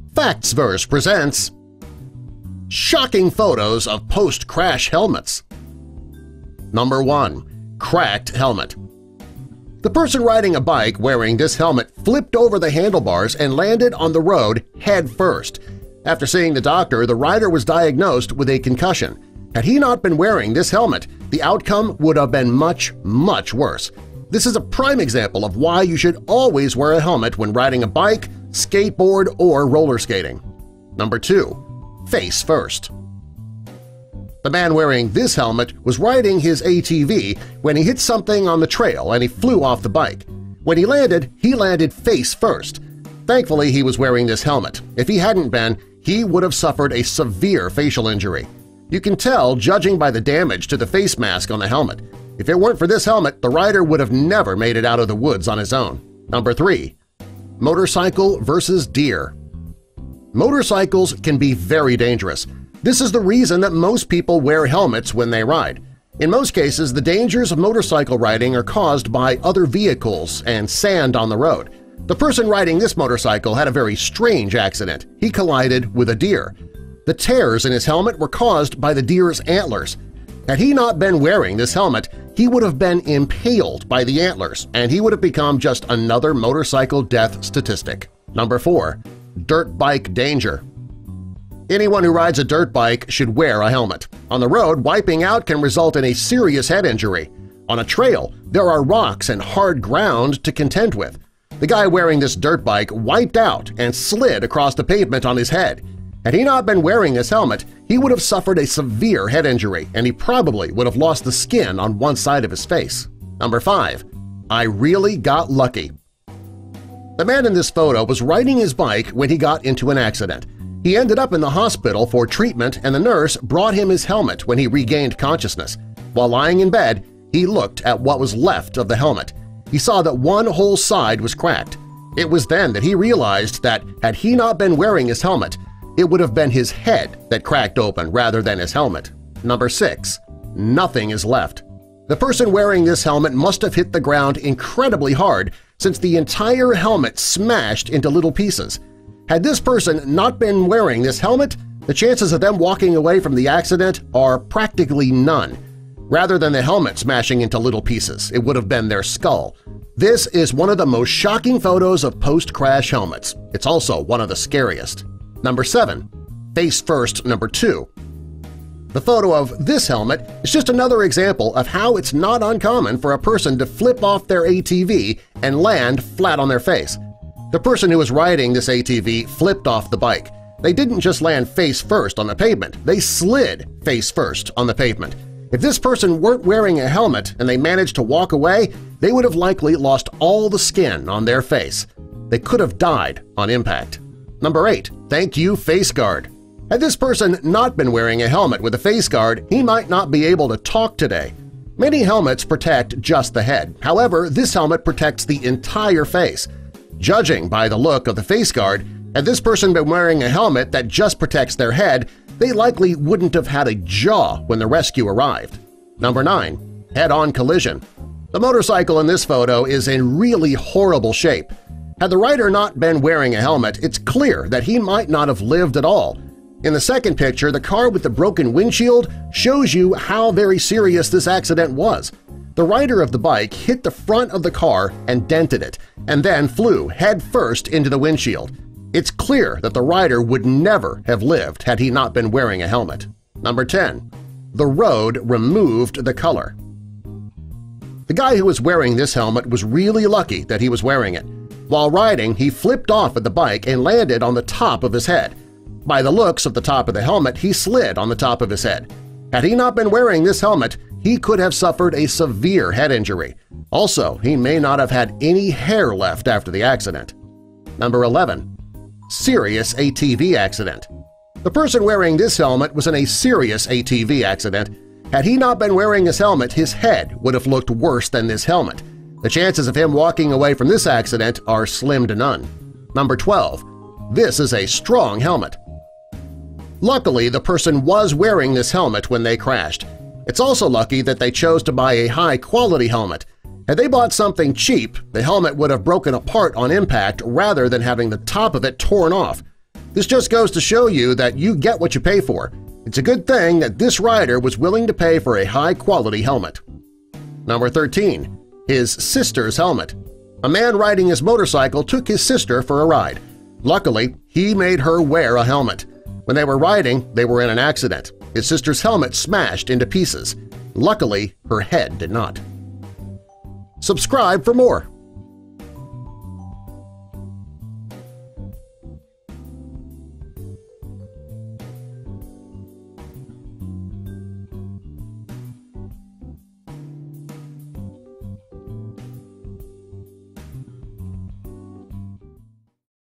FactsVerse presents Shocking Photos of Post-Crash Helmets. Number 1. Cracked Helmet. The person riding a bike wearing this helmet flipped over the handlebars and landed on the road head first. After seeing the doctor, the rider was diagnosed with a concussion. Had he not been wearing this helmet, the outcome would have been much, much worse. This is a prime example of why you should always wear a helmet when riding a bike, skateboard, or roller skating. Number 2. Face first. The man wearing this helmet was riding his ATV when he hit something on the trail and he flew off the bike. When he landed face first. Thankfully, he was wearing this helmet. If he hadn't been, he would have suffered a severe facial injury. You can tell judging by the damage to the face mask on the helmet. If it weren't for this helmet, the rider would have never made it out of the woods on his own. Number 3. Motorcycle versus deer. Motorcycles can be very dangerous. This is the reason that most people wear helmets when they ride. In most cases, the dangers of motorcycle riding are caused by other vehicles and sand on the road. The person riding this motorcycle had a very strange accident. He collided with a deer. The tears in his helmet were caused by the deer's antlers. Had he not been wearing this helmet, he would have been impaled by the antlers, and he would have become just another motorcycle death statistic. Number 4. Dirt bike danger. Anyone who rides a dirt bike should wear a helmet. On the road, wiping out can result in a serious head injury. On a trail, there are rocks and hard ground to contend with. The guy wearing this dirt bike wiped out and slid across the pavement on his head. Had he not been wearing his helmet, he would have suffered a severe head injury, and he probably would have lost the skin on one side of his face. Number 5. I really got lucky. The man in this photo was riding his bike when he got into an accident. He ended up in the hospital for treatment, and the nurse brought him his helmet when he regained consciousness. While lying in bed, he looked at what was left of the helmet. He saw that one whole side was cracked. It was then that he realized that had he not been wearing his helmet, it would have been his head that cracked open rather than his helmet. Number 6. Nothing is left. The person wearing this helmet must have hit the ground incredibly hard since the entire helmet smashed into little pieces. Had this person not been wearing this helmet, the chances of them walking away from the accident are practically none. Rather than the helmet smashing into little pieces, it would have been their skull. This is one of the most shocking photos of post-crash helmets. It's also one of the scariest. Number 7. Face first number 2. The photo of this helmet is just another example of how it's not uncommon for a person to flip off their ATV and land flat on their face. The person who was riding this ATV flipped off the bike. They didn't just land face first on the pavement, they slid face first on the pavement. If this person weren't wearing a helmet and they managed to walk away, they would have likely lost all the skin on their face. They could have died on impact. Number 8. Thank you, face guard. Had this person not been wearing a helmet with a face guard, he might not be able to talk today. Many helmets protect just the head. However, this helmet protects the entire face. Judging by the look of the face guard, had this person been wearing a helmet that just protects their head, they likely wouldn't have had a jaw when the rescue arrived. Number 9. Head-on collision. The motorcycle in this photo is in really horrible shape. Had the rider not been wearing a helmet, it's clear that he might not have lived at all. In the second picture, the car with the broken windshield shows you how very serious this accident was. The rider of the bike hit the front of the car and dented it, and then flew head first into the windshield. It's clear that the rider would never have lived had he not been wearing a helmet. Number 10. The road removed the color. The guy who was wearing this helmet was really lucky that he was wearing it. While riding, he flipped off at the bike and landed on the top of his head. By the looks of the top of the helmet, he slid on the top of his head. Had he not been wearing this helmet, he could have suffered a severe head injury. Also, he may not have had any hair left after the accident. Number 11. Serious ATV accident. The person wearing this helmet was in a serious ATV accident. Had he not been wearing his helmet, his head would have looked worse than this helmet. The chances of him walking away from this accident are slim to none. Number 12. This is a strong helmet. Luckily, the person was wearing this helmet when they crashed. It's also lucky that they chose to buy a high-quality helmet. Had they bought something cheap, the helmet would have broken apart on impact rather than having the top of it torn off. This just goes to show you that you get what you pay for. It's a good thing that this rider was willing to pay for a high-quality helmet. Number 13. His sister's helmet. A man riding his motorcycle took his sister for a ride. Luckily, he made her wear a helmet. When they were riding, they were in an accident. His sister's helmet smashed into pieces. Luckily, her head did not. Subscribe for more.